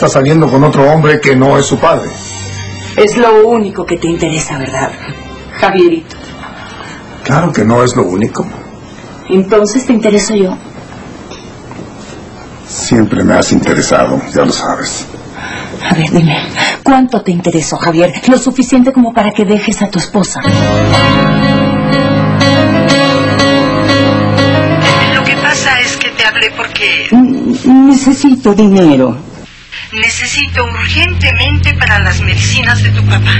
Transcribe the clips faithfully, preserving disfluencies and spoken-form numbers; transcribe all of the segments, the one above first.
está saliendo con otro hombre que no es su padre. Es lo único que te interesa, ¿verdad, Javierito? Claro que no es lo único. ¿Entonces te intereso yo? Siempre me has interesado, ya lo sabes. A ver, dime, ¿cuánto te interesó, Javier? Lo suficiente como para que dejes a tu esposa. Lo que pasa es que te hablé porque... Necesito dinero. Necesito urgentemente para las medicinas de tu papá.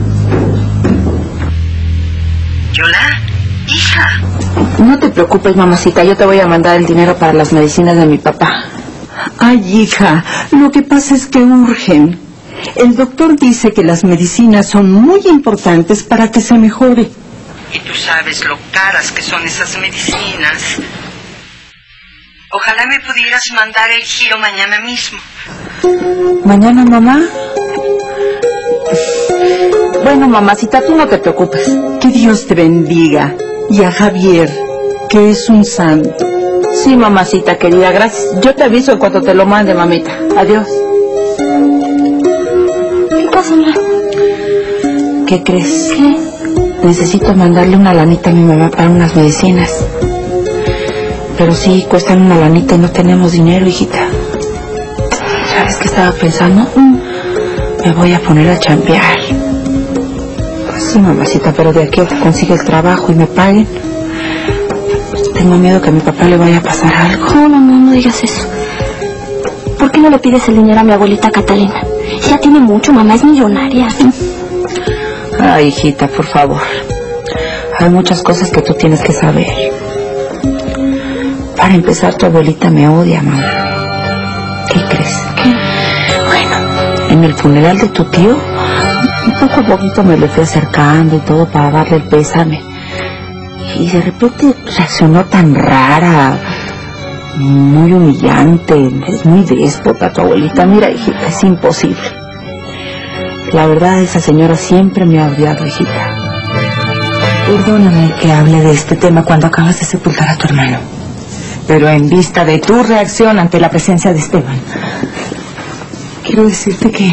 Yola, hija. No te preocupes, mamacita, yo te voy a mandar el dinero para las medicinas de mi papá. Ay, hija, lo que pasa es que urgen. El doctor dice que las medicinas son muy importantes para que se mejore. Y tú sabes lo caras que son esas medicinas. Ojalá me pudieras mandar el giro mañana mismo. ¿Mañana, mamá? Bueno, mamacita, tú no te preocupes. Que Dios te bendiga. Y a Javier, que es un santo. Sí, mamacita querida, gracias. Yo te aviso en cuanto te lo mande, mamita. Adiós. ¿Qué pasa, mamá? ¿Qué crees? ¿Qué? Necesito mandarle una lanita a mi mamá para unas medicinas. Pero sí, cuestan una lanita y no tenemos dinero, hijita. ¿Sabes qué estaba pensando? Me voy a poner a chambear. Sí, mamacita, pero de aquí a que consiga el trabajo y me paguen, tengo miedo que a mi papá le vaya a pasar algo. No, mamá, no digas eso. ¿Por qué no le pides el dinero a mi abuelita Catalina? Ya tiene mucho, mamá es millonaria. Ay, hijita, por favor. Hay muchas cosas que tú tienes que saber. Para empezar, tu abuelita me odia, mamá. ¿Qué crees? ¿Qué? Bueno, en el funeral de tu tío, poco a poquito me le fui acercando y todo para darle el pésame. Y de repente reaccionó tan rara, muy humillante, es muy déspota tu abuelita. Mira, hijita, es imposible. La verdad, esa señora siempre me ha odiado, hijita. Perdóname que hable de este tema cuando acabas de sepultar a tu hermano, pero en vista de tu reacción ante la presencia de Esteban, quiero decirte que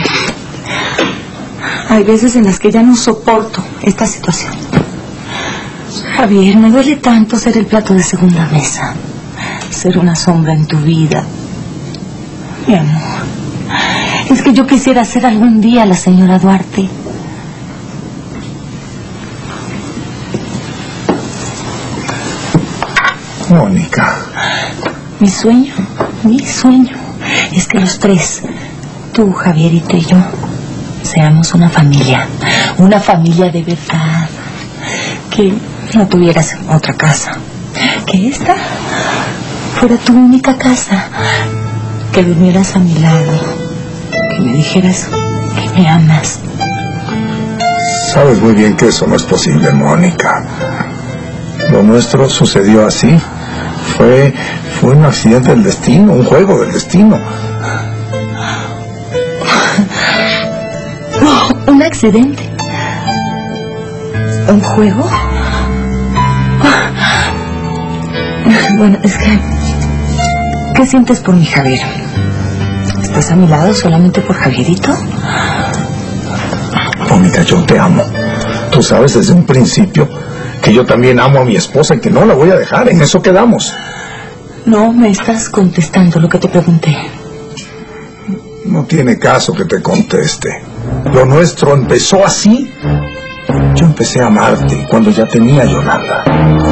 hay veces en las que ya no soporto esta situación. Javier, me duele tanto ser el plato de segunda mesa, ser una sombra en tu vida. Mi amor, es que yo quisiera ser algún día la señora Duarte. Mónica. Mi sueño, mi sueño es que los tres, tú, Javierito y yo, seamos una familia, una familia de verdad, que no tuvieras otra casa, que esta fuera tu única casa, que durmieras a mi lado, que me dijeras que me amas. Sabes muy bien que eso no es posible, Mónica. Lo nuestro sucedió así. Fue, fue un accidente del destino, un juego del destino. Oh, ¿un accidente? ¿Un juego? Bueno, es que... ¿qué sientes por mi Javier? ¿Estás a mi lado solamente por Javierito? Mónica, yo te amo. Tú sabes desde un principio que yo también amo a mi esposa y que no la voy a dejar. En eso quedamos. No me estás contestando lo que te pregunté. No tiene caso que te conteste. Lo nuestro empezó así. Yo empecé a amarte cuando ya tenía a Yolanda.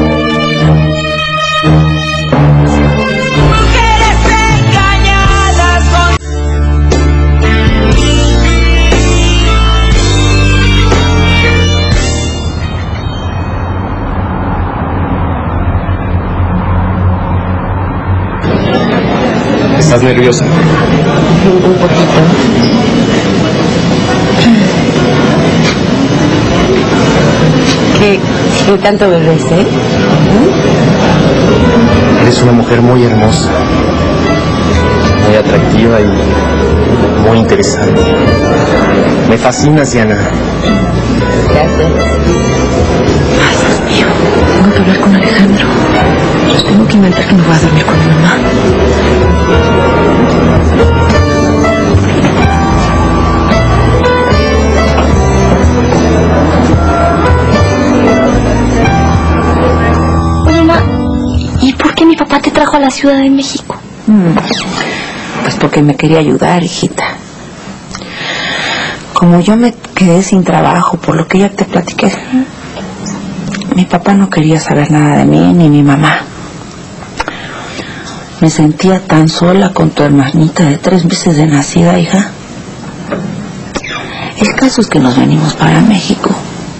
¿Estás nerviosa? Un poquito. ¿Qué, qué tanto bebés, eh? Eres una mujer muy hermosa, muy atractiva y muy interesante. Me fascinas, Diana. Gracias. Ay, Dios mío. Tengo que hablar con Alejandro. Los tengo que inventar que no voy a dormir con mi mamá. trajo a la Ciudad de México? Mm, pues porque me quería ayudar, hijita. Como yo me quedé sin trabajo, por lo que ya te platiqué, mi papá no quería saber nada de mí, ni mi mamá. Me sentía tan sola con tu hermanita de tres meses de nacida, hija. El caso es que nos venimos para México.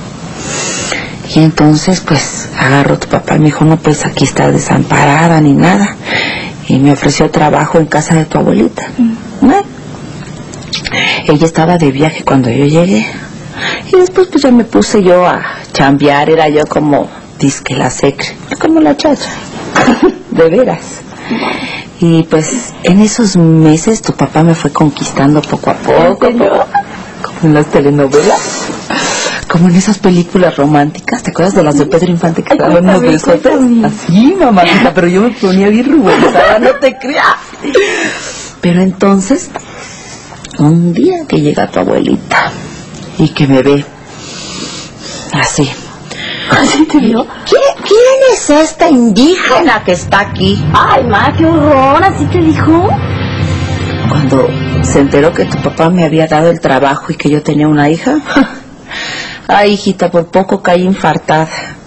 Y entonces, pues, agarró tu papá y me dijo, no, pues aquí está desamparada ni nada. Y me ofreció trabajo en casa de tu abuelita. ¿No? Ella estaba de viaje cuando yo llegué. Y después, pues, ya me puse yo a chambear. Era yo como, disque la secre, como la chacha. De veras. Y pues, en esos meses tu papá me fue conquistando poco a poco. Como, como en las telenovelas. Como en esas películas románticas. ¿Te acuerdas de las de Pedro Infante que daban unos besotes? Así, mamacita, pero yo me ponía bien ruborizada, no te creas. Pero entonces, un día que llega tu abuelita y que me ve así. ¿Así te vio? ¿Quién, ¿Quién es esta indígena que está aquí? Ay, ma, qué horror, ¿así te dijo? Cuando se enteró que tu papá me había dado el trabajo y que yo tenía una hija... Ay, hijita, por poco caí infartada.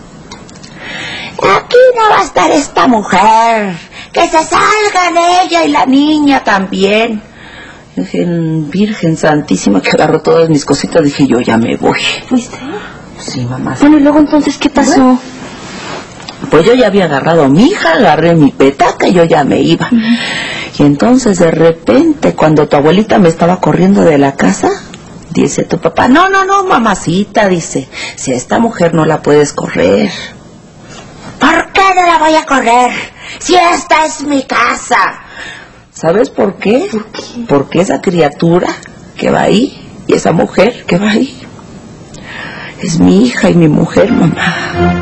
Aquí no va a estar esta mujer. Que se salgan ella y la niña también. Dije, Virgen Santísima, que agarró todas mis cositas. Dije, yo ya me voy. ¿Fuiste? Sí, mamá. Bueno, y luego entonces, ¿qué pasó? Bueno, pues yo ya había agarrado a mi hija, agarré mi petaca y yo ya me iba. Uh-huh. Y entonces, de repente, cuando tu abuelita me estaba corriendo de la casa... Dice tu papá, no, no, no, mamacita, dice, si a esta mujer no la puedes correr. ¿Por qué no la voy a correr? Si esta es mi casa. ¿Sabes por qué? ¿Por qué? Porque esa criatura que va ahí y esa mujer que va ahí es mi hija y mi mujer, mamá.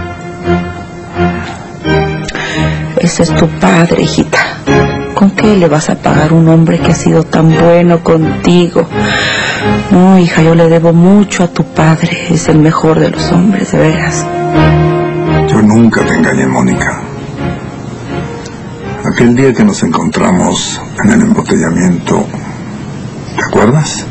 Ese es tu padre, hijita. ¿Con qué le vas a pagar un hombre que ha sido tan bueno contigo? No, hija, yo le debo mucho a tu padre. Es el mejor de los hombres, de veras. Yo nunca te engañé, Mónica. Aquel día que nos encontramos en el embotellamiento, ¿te acuerdas?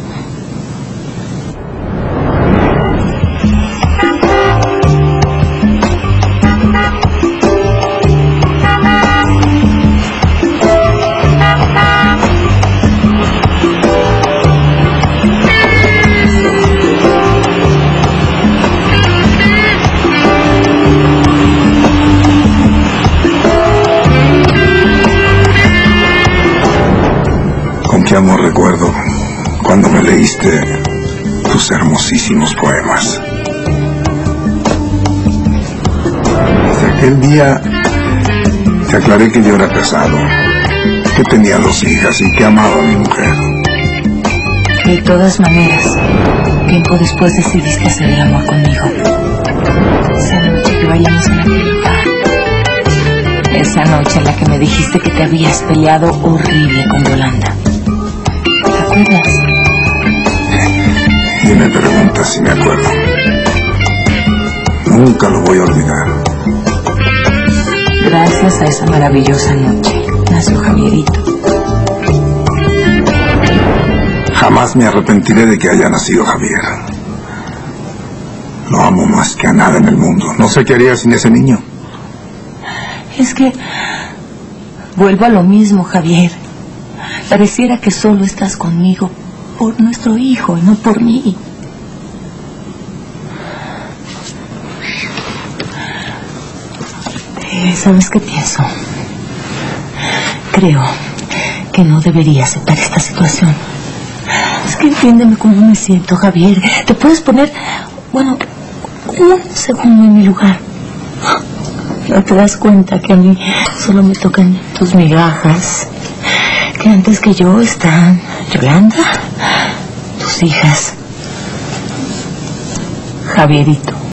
Qué amor recuerdo cuando me leíste tus hermosísimos poemas. Desde aquel día te aclaré que yo era casado, que tenía dos hijas y que amaba a mi mujer. De todas maneras, tiempo después decidiste hacer el amor conmigo. Esa noche que vayamos a la película. Esa noche en la que me dijiste que te habías peleado horrible con Yolanda. ¿Te acuerdas? Y me preguntas si me acuerdo. Nunca lo voy a olvidar. Gracias a esa maravillosa noche nació Javierito. Jamás me arrepentiré de que haya nacido Javier. Lo amo más que a nada en el mundo. No sé qué haría sin ese niño. Es que vuelvo a lo mismo, Javier. Pareciera que solo estás conmigo por nuestro hijo y no por mí. Eh, ¿Sabes qué pienso? Creo que no debería aceptar esta situación. Es que entiéndeme cómo me siento, Javier. Te puedes poner, bueno, un segundo en mi lugar. ¿No te das cuenta que a mí solo me tocan tus migajas? Que antes que yo están Yolanda, tus hijas, Javierito